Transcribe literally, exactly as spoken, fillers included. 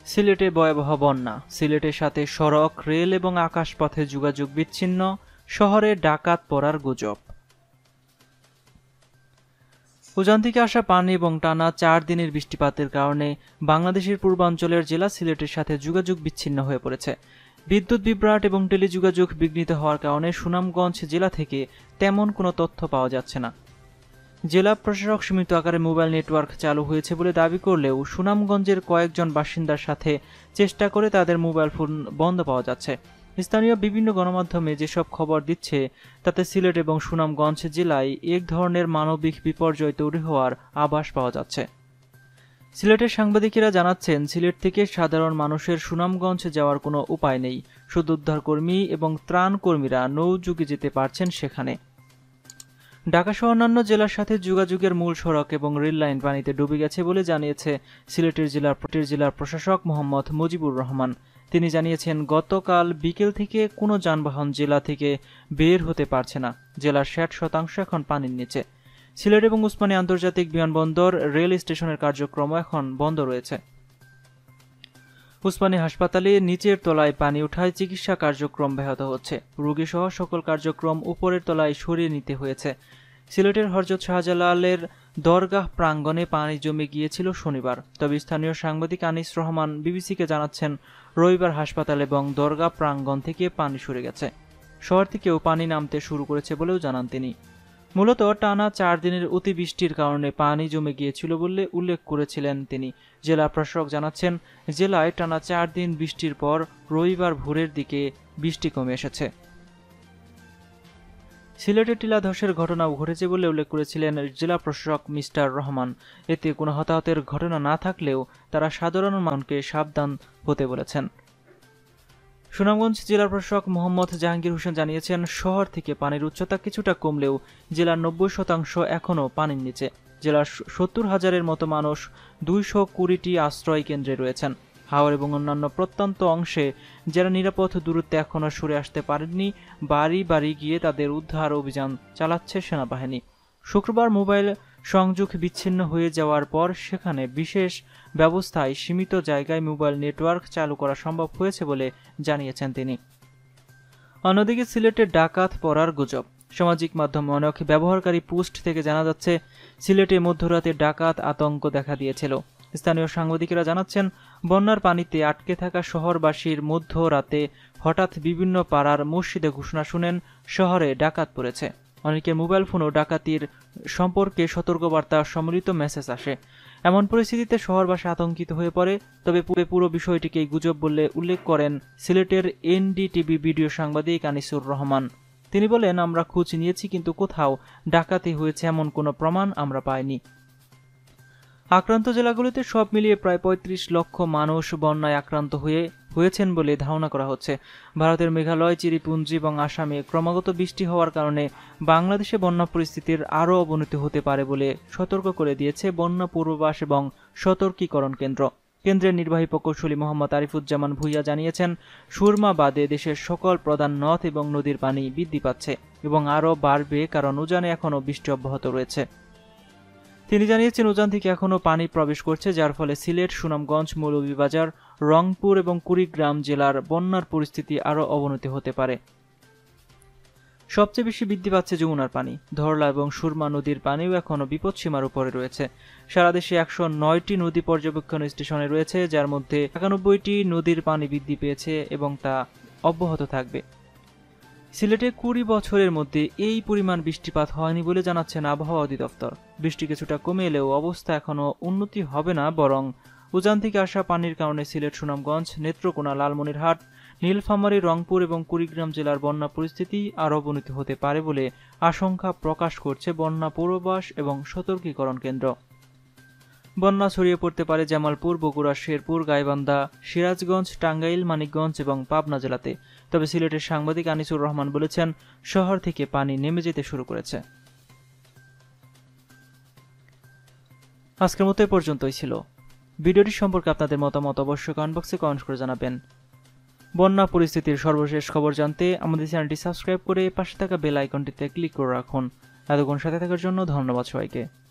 সিলেটে ভয়াবহ বন্যা। সিলেটের সাথে সড়ক, রেল এবং আকাশপথে যোগাযোগ বিচ্ছিন্ন। শহরে ডাকাত পড়ার গুজব। উজান থেকে আসা পানি এবং টানা চার দিনের বৃষ্টিপাতের কারণে বাংলাদেশের পূর্বাঞ্চলের জেলা সিলেটের সাথে যোগাযোগ বিচ্ছিন্ন হয়ে পড়েছে। বিদ্যুৎ বিভ্রাট এবং টেলিযোগাযোগ বিঘ্নিত হওয়ার কারণে সুনামগঞ্জ জেলা থেকে তেমন কোনো তথ্য পাওয়া যাচ্ছে না। জেলা প্রশাসক সীমিত আকারে মোবাইল নেটওয়ার্ক চালু হয়েছে বলে দাবি করলেও সুনামগঞ্জের কয়েকজন বাসিন্দার সাথে চেষ্টা করে তাদের মোবাইল ফোন বন্ধ পাওয়া যাচ্ছে। স্থানীয় বিভিন্ন গণমাধ্যমে যেসব খবর দিচ্ছে তাতে সিলেট এবং সুনামগঞ্জ জেলায় এক ধরনের মানবিক বিপর্যয় তৈরি হওয়ার আভাস পাওয়া যাচ্ছে। সিলেটের সাংবাদিকেরা জানাচ্ছেন, সিলেট থেকে সাধারণ মানুষের সুনামগঞ্জ যাওয়ার কোনো উপায় নেই। শুধু উদ্ধারকর্মী এবং ত্রাণ কর্মীরা নৌযোগে যেতে পারছেন সেখানে। ঢাকাসহ অন্যান্য জেলার সাথে যোগাযোগের মূল সড়ক এবং রেল লাইন পানিতে ডুবে গেছে বলে জানিয়েছে সিলেটের জেলার জেলার প্রশাসক মোহাম্মদ মুজিবুর রহমান। তিনি জানিয়েছেন, গতকাল বিকেল থেকে কোনো যানবাহন জেলা থেকে বের হতে পারছে না। জেলার ষাট শতাংশ এখন পানির নিচে। সিলেট এবং উসমানী আন্তর্জাতিক বিমানবন্দর, রেল স্টেশনের কার্যক্রম এখন বন্ধ রয়েছে। উসমানী হাসপাতালে নিচের তলায় পানি উঠায় চিকিৎসা কার্যক্রম ব্যাহত হচ্ছে। রোগী সহ সকল কার্যক্রম উপরের তলায় সরিয়ে নিতে হয়েছে। সিলেটের হযরত শাহজালালের দরগাহ প্রাঙ্গণে পানি জমে গিয়েছিল শনিবার। তবে স্থানীয় সাংবাদিক আনিস রহমান বিবিসিকে জানাচ্ছেন, রবিবার হাসপাতাল এবং দরগাহ প্রাঙ্গণ থেকে পানি সরে গেছে। শহর থেকেও পানি নামতে শুরু করেছে বলেও জানান তিনি। মূলত টানা চার দিনের অতিবৃষ্টির কারণে পানি জমে গিয়েছিল বলে উল্লেখ করেছিলেন তিনি। জেলা প্রশাসক জানাচ্ছেন, জেলায় টানা চার দিন বৃষ্টির পর রবিবার ভোরের দিকে বৃষ্টি কমে এসেছে। সিলেটে টিলা ধসের ঘটনাও ঘটেছে বলে উল্লেখ করেছিলেন জেলা প্রশাসক মিস্টার রহমান। এতে কোনো হতাহতের ঘটনা না থাকলেও তারা সাধারণ মানুষকে সাবধান হতে বলেছেন। সুনামগঞ্জ জেলা প্রশাসক মোহাম্মদ জাহাঙ্গীর হোসেন জানিয়েছেন, শহর থেকে পানির উচ্চতা কিছুটা কমলেও জেলার নব্বই শতাংশ এখনও পানির নিচে। জেলার সত্তর হাজারের মতো মানুষ দুইশো কুড়িটি আশ্রয় কেন্দ্রে রয়েছেন। হাওর এবং অন্যান্য প্রত্যন্ত অংশে যারা নিরাপদ দূরত্বে এখনও সরে আসতে পারেননি, বাড়ি বাড়ি গিয়ে তাদের উদ্ধার অভিযান চালাচ্ছে সেনাবাহিনী। শুক্রবার মোবাইল সংযোগ বিচ্ছিন্ন হয়ে যাওয়ার পর সেখানে বিশেষ ব্যবস্থায় সীমিত জায়গায় মোবাইল নেটওয়ার্ক চালু করা সম্ভব হয়েছে বলে জানিয়েছেন তিনি। অন্যদিকে সিলেটে ডাকাত পড়ার গুজব। সামাজিক মাধ্যমে অনেক ব্যবহারকারী পোস্ট থেকে জানা যাচ্ছে, সিলেটে মধ্যরাতে ডাকাত আতঙ্ক দেখা দিয়েছিল। স্থানীয় সাংবাদিকেরা জানাচ্ছেন, বন্যার পানিতে আটকে থাকা শহরবাসীর মধ্যরাতে হঠাৎ বিভিন্ন পাড়ার মসজিদে ঘোষণা শুনেন শহরে ডাকাত পড়েছে। অনেকের মোবাইল ফোনও ডাকাতির সম্পর্কে সতর্কবার্তা সম্মিলিত মেসেজ আসে। এমন পরিস্থিতিতে শহরবাসী আতঙ্কিত হয়ে পড়ে। তবে পুরো বিষয়টিকে গুজব বলে উল্লেখ করেন সিলেটের এনডিটিভি ভিডিও সাংবাদিক আনিসুর রহমান। তিনি বলেন, আমরা খোঁজ নিয়েছি কিন্তু কোথাও ডাকাতি হয়েছে এমন কোনো প্রমাণ আমরা পাইনি। আক্রান্ত জেলাগুলিতে সব মিলিয়ে প্রায় পঁয়ত্রিশ লক্ষ মানুষ বন্যায় আক্রান্ত হয়ে হয়েছেন বলে ধারণা করা হচ্ছে। ভারতের মেঘালয়, চিরিপুঞ্জি এবং আসামে ক্রমাগত বৃষ্টি হওয়ার কারণে বাংলাদেশে বন্যা পরিস্থিতির আরও অবনতি হতে পারে বলে সতর্ক করে দিয়েছে বন্যা পূর্বাভাস এবং সতর্কীকরণ কেন্দ্র। কেন্দ্রের নির্বাহী প্রকৌশলী মোহাম্মদ আরিফুজ্জামান ভুইয়া জানিয়েছেন, সুরমা বাদে দেশের সকল প্রধান নদ এবং নদীর পানি বৃদ্ধি পাচ্ছে এবং আরও বাড়বে, কারণ উজানে এখনও বৃষ্টি অব্যাহত রয়েছে। তিনি জানিয়েছেন, উজান থেকে এখনও পানি প্রবেশ করছে, যার ফলে সিলেট, সুনামগঞ্জ, মৌলভীবাজার, রংপুর এবং কুড়িগ্রাম জেলার বন্যার পরিস্থিতি আরও অবনতি হতে পারে। সবচেয়ে বেশি বৃদ্ধি পাচ্ছে যমুনার পানি। ধরলা এবং সুরমা নদীর পানিও এখনও বিপদসীমার উপরে রয়েছে। সারা দেশে একশো নয়টি নদী পর্যবেক্ষণ স্টেশনে রয়েছে, যার মধ্যে একানব্বইটি নদীর পানি বৃদ্ধি পেয়েছে এবং তা অব্যাহত থাকবে। সিলেটে কুড়ি বছরের মধ্যে এই পরিমাণ বৃষ্টিপাত হয়নি বলে জানাচ্ছেন আবহাওয়া অধিদপ্তর। বৃষ্টি কিছুটা কমে এলেও অবস্থা এখনও উন্নতি হবে না, বরং উজান থেকে আসা পানির কারণে সিলেট, সুনামগঞ্জ, নেত্রকোনা, লালমনিরহাট, নীলফামারী, রংপুর এবং কুড়িগ্রাম জেলার বন্যা পরিস্থিতি আরও অবনতি হতে পারে বলে আশঙ্কা প্রকাশ করছে বন্যা পূর্বাভাস এবং সতর্কীকরণ কেন্দ্র। বন্যা ছড়িয়ে পড়তে পারে জামালপুর, বগুড়া, শেরপুর, গাইবান্ধা, সিরাজগঞ্জ, টাঙ্গাইল, মানিকগঞ্জ এবং পাবনা জেলাতে। তবে সিলেটের সাংবাদিক আনিসুর রহমান বলেছেন, শহর থেকে পানি নেমে যেতে শুরু করেছে। আজকের মতো এ পর্যন্তই ছিল। ভিডিওটি সম্পর্কে আপনাদের মতামত অবশ্যই কমেন্ট বক্সে কমেন্ট করে জানাবেন। বন্যা পরিস্থিতির সর্বশেষ খবর জানতে আমাদের চ্যানেলটি সাবস্ক্রাইব করে পাশে থাকা বেল আইকনটিতে ক্লিক করে রাখুন। এতক্ষণ সাথে থাকার জন্য ধন্যবাদ সবাইকে।